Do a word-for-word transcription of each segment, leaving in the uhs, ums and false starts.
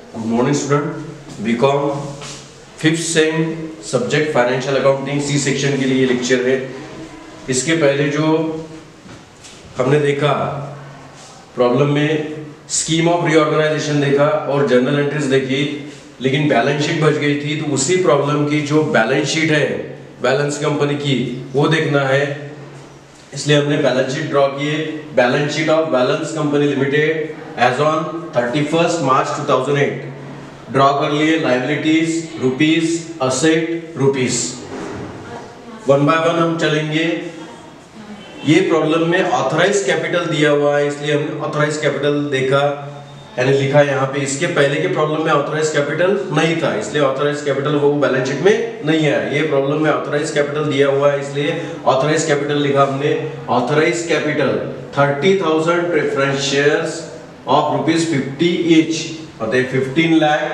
Good morning student. BCom fifth sem subject financial accounting C section के लिए lecture है। इसके पहले जो हमने देखा प्रॉब्लम में स्कीम ऑफ रीऑर्गेनाइजेशन देखा और जर्नल एंट्रीज देखी, लेकिन बैलेंस शीट बच गई थी। तो उसी प्रॉब्लम की जो बैलेंस शीट है बैलेंस कंपनी की वो देखना है, इसलिए हमने बैलेंस शीट ड्रॉ किए। Balance sheet of balance company limited as on thirty first March two thousand eight draw कर लिए। Liabilities rupees, asset rupees, one by one हम चलेंगे। ये प्रॉब्लम में ऑथराइज कैपिटल दिया हुआ है, इसलिए हमने ऑथराइज कैपिटल देखा यानी लिखा यहाँ पे। इसके पहले के प्रॉब्लम में ऑथराइज कैपिटल नहीं था, इसलिए ऑथराइज कैपिटल वो बैलेंस शीट में नहीं है। ये प्रॉब्लम में ऑथराइज कैपिटल दिया हुआ है, इसलिए ऑथराइज कैपिटल लिखा हमने। Authorise capital thirty thousand preference shares of rupees fifty each, मतलब फिफ्टीन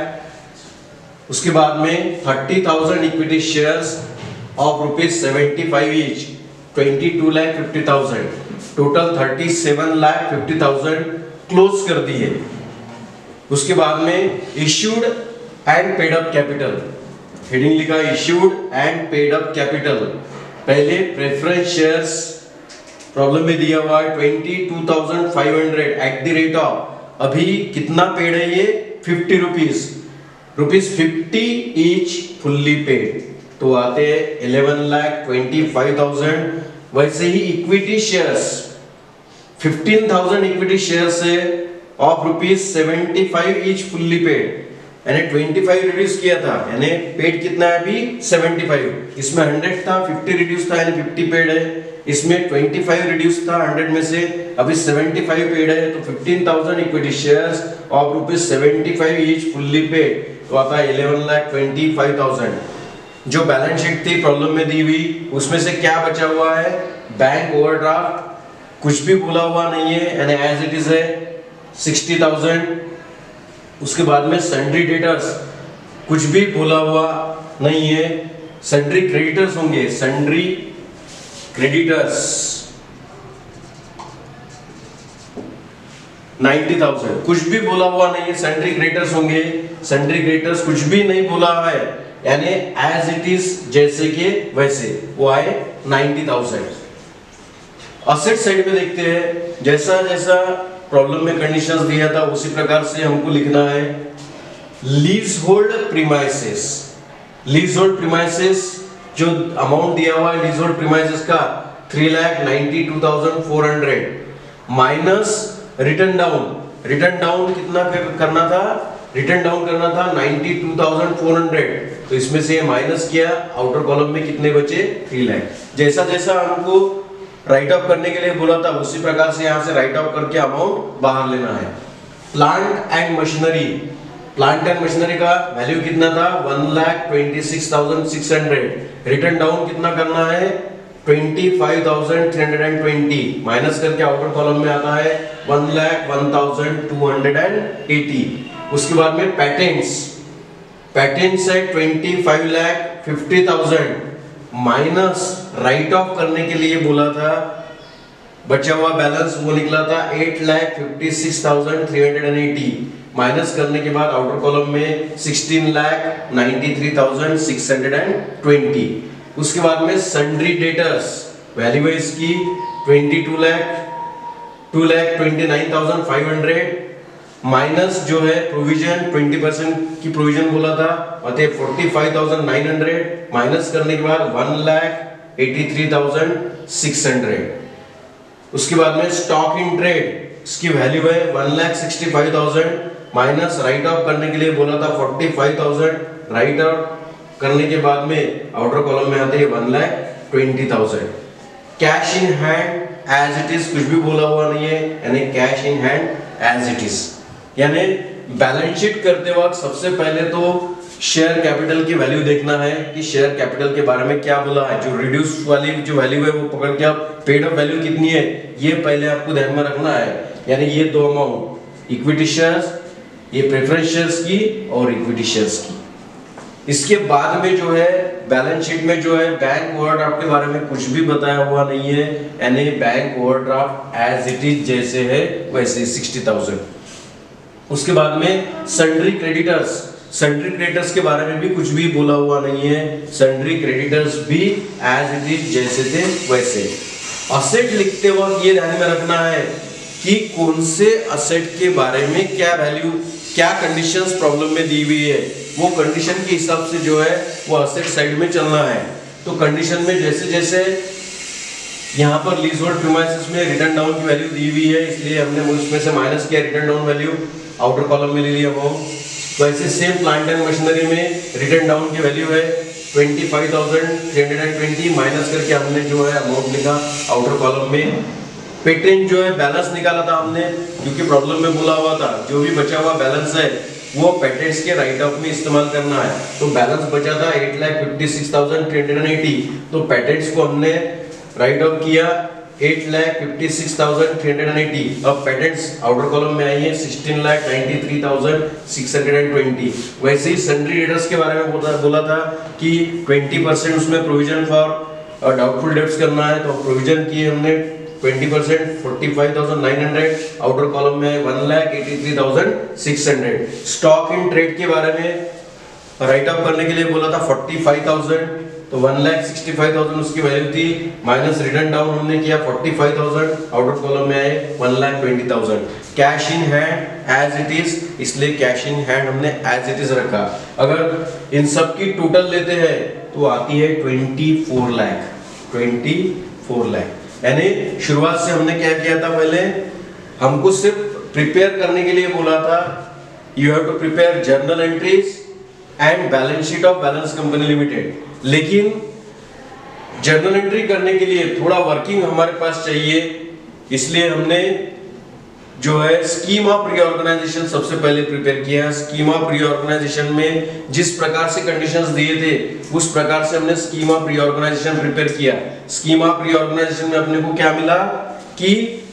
लाख। उसके बाद में thirty thousand equity shares of rupees seventy five each, twenty two lakh fifty thousand, total thirty seven lakh fifty thousand close कर दिए। उसके बाद में issued and paid up capital, heading लिखा issued and paid up capital. पहले प्रेफरेंस शेयर्स प्रॉब्लम में दिया हुआ है twenty two thousand five hundred at the rate of, अभी कितना पेड है ये fifty rupees, rupees fifty each fully paid, तो आते हैं eleven lakh twenty five thousand. वैसे ही equity shares fifteen thousand equity shares है of rupees seventy five each fully paid, यानी ट्वेंटी फाइव रिड्यूस किया था, यानी पेड कितना है अभी सेवेंटी फाइव। इसमें हंड्रेड था, फिफ्टी रिड्यूस था यानी फिफ्टी पेड है। इसमें ट्वेंटी फाइव रिड्यूस था हंड्रेड में से, अभी सेवेंटी फाइव पेड है, तो fifteen thousand equity shares of rupees seventy five each fully paid, तो आता है eleven lakh twenty five thousand. जो बैलेंस शीट थी प्रॉब्लम में दी हुई, उसमें से क्या बचा हुआ है? बैंक ओवरड्राफ्ट, कुछ भी भूला हुआ नहीं है यानी एज इट इज है सिक्सटी थाउजेंड। उसके बाद में सन्ड्री डेटर्स, कुछ भी भूला हुआ नहीं है। सन्ड्री क्रेडिटर्स होंगे, सन्ड्री क्रेडिटर्स नाइंटी थाउजेंड, कुछ भी भूला हुआ नहीं है। सन्ड्री क्रेडिटर्स होंगे, सन्ड्री क्रेडिटर्स कुछ भी नहीं भूला है, यानी एज इट इज जैसे के वैसे, वो आए नाइंटी थाउजेंड। असेट साइड में देखते हैं, जैसा जैसा प्रॉब्लम में कंडीशंस दिया था उसी प्रकार से हमको लिखना है। Leasehold premises, leasehold premises जो अमाउंट दिया हुआ है लीज होल्ड प्रीमाइसेस का three lakh ninety two thousand four hundred minus written down. Written down कितना करना था? रिटर्न डाउन करना था ninety two thousand four hundred, तो इसमें से माइनस किया, आउटर कॉलम में कितने बचे? थ्री लाख। जैसा जैसा हमको राइट ऑफ करने के लिए बोला था उसी प्रकार से यहाँ से राइट ऑफ करके अमाउंट बाहर लेना है। Plant and machinery, plant and machinery का वैल्यू कितना था? One lakh twenty six thousand six hundred. Written down कितना करना है? Twenty five thousand three hundred and twenty, minus करके आउटर कॉलम में आता है one lakh one thousand two hundred and eighty. उसके बाद में पैटेंट्स, पैटेंट्स है twenty five lakh fifty thousand, minus write off करने के लिए बोला था, बचा हुआ बैलेंस वो निकला था eight lakh fifty six thousand three hundred and eighty, minus करने के बाद आउटर कॉलम में sixteen lakh ninety three thousand six hundred and twenty. उसके बाद में सन्ड्री डेटर्स, वैल्यू है इसकी twenty two lakh two lakh twenty nine thousand five hundred, minus जो है प्रोविजन ट्वेंटी परसेंट की प्रोविजन बोला था, अतः forty five thousand nine hundred, minus करने के बाद one lakh eighty three thousand six hundred. उसके बाद में स्टॉक इन ट्रेड, इसकी वैल्यू है one lakh sixty five thousand, minus write off करने के लिए बोला था forty five thousand, write off करने के बाद में आउटर कॉलम में आते हैं one lakh twenty thousand. Cash in hand as it is, कुछ भी बोला हुआ नहीं है, यानी cash in hand as it is. यानी बैलेंस शीट करते वक्त सबसे पहले तो शेयर कैपिटल की वैल्यू देखना है कि शेयर कैपिटल के बारे में क्या बोला है। जो रिड्यूस वाली जो वैल्यू है वो पकड़ के आप पेड अप वैल्यू कितनी है ये पहले आपको ध्यान में रखना है। यानी ये दो अमाउंट, इक्विटी शेयर्स, ये प्रेफरेंस शेयर्स की और इक्विटी शेयर्स की। इसके बाद में जो है बैलेंस शीट में जो है बैंक ओवरड्राफ्ट के बारे में कुछ भी बताया हुआ नहीं है, यानी bank overdraft as it is जैसे है वैसे सिक्सटी थाउजेंड। उसके बाद में सन्ड्री क्रेडिटर्स, सन्ड्री क्रेडिटर्स के बारे में भी कुछ भी बोला हुआ नहीं है। सन्ड्री क्रेडिटर्स भी एज इट इज जैसे थे वैसे। असेट लिखते वक्त ये ध्यान में रखना है कि कौन से असेट के बारे में क्या वैल्यू, क्या कंडीशंस प्रॉब्लम में दी हुई है, वो कंडीशन के हिसाब से जो है वो असेट साइड में चलना है। तो कंडीशन में जैसे जैसे यहाँ पर लीजहोल्ड प्रीमाइसेस में रिटर्न डाउन की वैल्यू दी हुई है, इसलिए हमने उसमें से माइनस किया written down value, outer column में ले लिया वो। वैसे सेम प्लांट एंड मशीनरी में रिटर्न डाउन की वैल्यू है पच्चीस हज़ार तीन सौ बीस, माइनस करके हमने जो है अमाउंट लिखा आउटर कॉलम में। पेटेंट जो है बैलेंस निकाला था हमने, क्योंकि प्रॉब्लम में बोला हुआ था जो भी बचा हुआ बैलेंस है वो पेटेंट्स के राइट ऑफ में इस्तेमाल करना है। तो बैलेंस बचा था आठ लाख छप्पन हज़ार तीन सौ अस्सी, तो पेटेंट्स को हमने राइट ऑफ किया आठ लाख छप्पन हज़ार तीन सौ अस्सी। अब पेटेंट्स आउटर कॉलम में आई है सोलह लाख तिरानवे हज़ार छह सौ बीस। वैसे ही सन्ड्री क्रेडिटर्स के बारे में बोला बोला था कि बीस परसेंट उसमें प्रोविजन फॉर डाउटफुल डेब्ट्स करना है, तो प्रोविजन किए हमने बीस परसेंट पैंतालीस हज़ार नौ सौ। आउटर कॉलम में एक लाख तिरासी हज़ार छह सौ। स्टॉक इन ट्रेड के बारे में राइट ऑफ करने के लिए बोला था पैंतालीस हज़ार, तो एक लाख पैंसठ हज़ार उसकी वैल्यू थी, माइनस रिटर्न डाउन हमने किया पैंतालीस हज़ार, आउटर कॉलम में आए एक लाख बीस हज़ार। Cash in hand as it is, इसलिए कैश इन हैंड हमने एज इट इज रखा। अगर इन सब की टोटल लेते हैं तो आती है चौबीस लाख, चौबीस लाख। यानी शुरुआत से हमने क्या किया था, पहले हमको सिर्फ प्रिपेयर करने के लिए बोला था you have to prepare journal entries and balance sheet of balance company limited. लेकिन जर्नल एंट्री करने के लिए थोड़ा वर्किंग हमारे पास चाहिए, इसलिए हमने जो है स्कीम ऑफ रीऑर्गेनाइजेशन सबसे पहले प्रिपेयर किया। स्कीम ऑफ रीऑर्गेनाइजेशन में जिस प्रकार से कंडीशंस दिए थे उस प्रकार से हमने स्कीम ऑफ रीऑर्गेनाइजेशन प्रिपेयर किया। स्कीम ऑफ रीऑर्गेनाइजेशन में अपने को क्या मिला कि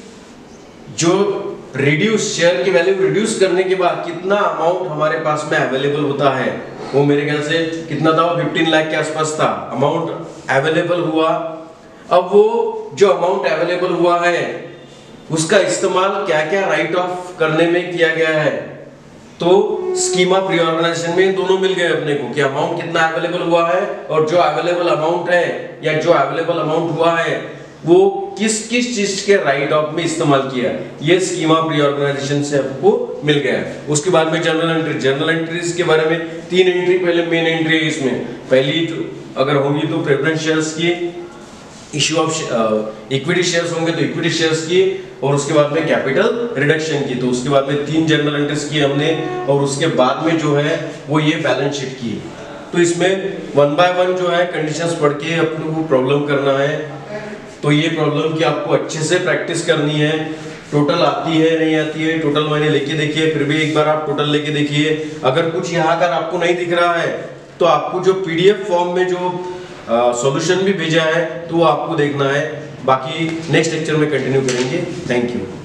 जो रिड्यूस शेयर की वैल्यू रिड्यूस करने के बाद कितना अमाउंट हमारे पास में अवेलेबल होता है, वो मेरे ख्याल से कितना था, वो पंद्रह लाख के आसपास था अमाउंट अवेलेबल हुआ। अब वो जो अमाउंट अवेलेबल हुआ है उसका इस्तेमाल क्या क्या राइट ऑफ करने में किया गया है, तो स्कीम ऑफ रीऑर्गेनाइजेशन में दोनों मिल गए अपने को कि अमाउंट कितना अवेलेबल हुआ है और जो अवेलेबल अमाउंट है या जो अवेलेबल अमाउंट हुआ है वो किस किस चीज के राइट ऑफ में इस्तेमाल किया, ये स्कीम ऑफ रीऑर्गेनाइजेशन से आपको मिल गया। उसके बाद में जर्नल एंट्री, जर्नल एंट्रीज के बारे में तीन एंट्री पहले मेन एंट्री है इसमें। पहली तो अगर होगी तो प्रेफरेंस शेयर्स की, इश्यू ऑफ इक्विटी शेयर्स होंगे तो इक्विटी शेयर्स की, और उसके बाद में कैपिटल रिडक्शन की। तो उसके बाद में तीन जर्नल एंट्रीज की हमने, और उसके बाद में जो है वो ये बैलेंस शीट की। तो इसमें वन बाय वन जो है कंडीशंस पढ़ के अपने को प्रॉब्लम करना है। तो ये प्रॉब्लम की आपको अच्छे से प्रैक्टिस करनी है। टोटल आती है नहीं आती है, टोटल मैंने लेके देखिए, फिर भी एक बार आप टोटल लेके देखिए। अगर कुछ यहाँ का आपको नहीं दिख रहा है तो आपको जो पीडीएफ फॉर्म में जो सॉल्यूशन भी भेजा है तो वो आपको देखना है। बाकी नेक्स्ट लेक्चर में कंटिन्यू करेंगे। Thank you.